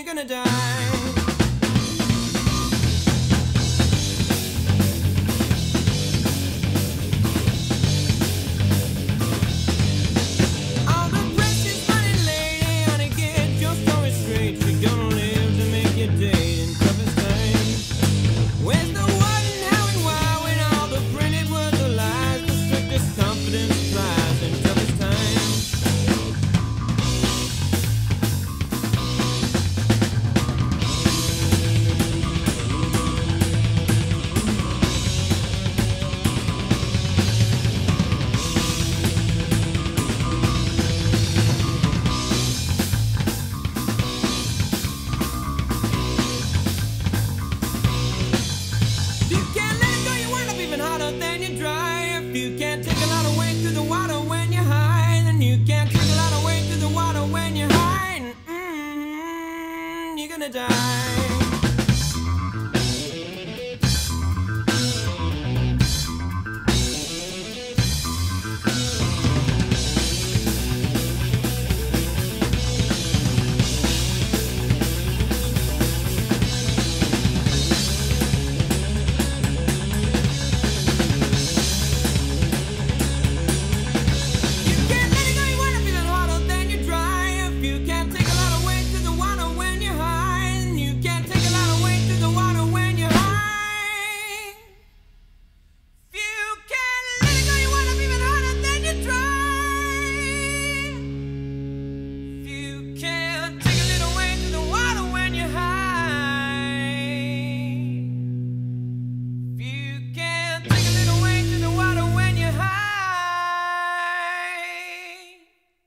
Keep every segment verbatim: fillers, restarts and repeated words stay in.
gonna die. Then you dry. If you can't take a lot of weight through the water when you're high, then you can't take a lot of weight through the water when you're high. Mm-hmm, you're gonna die.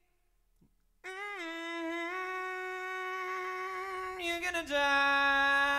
You're gonna die.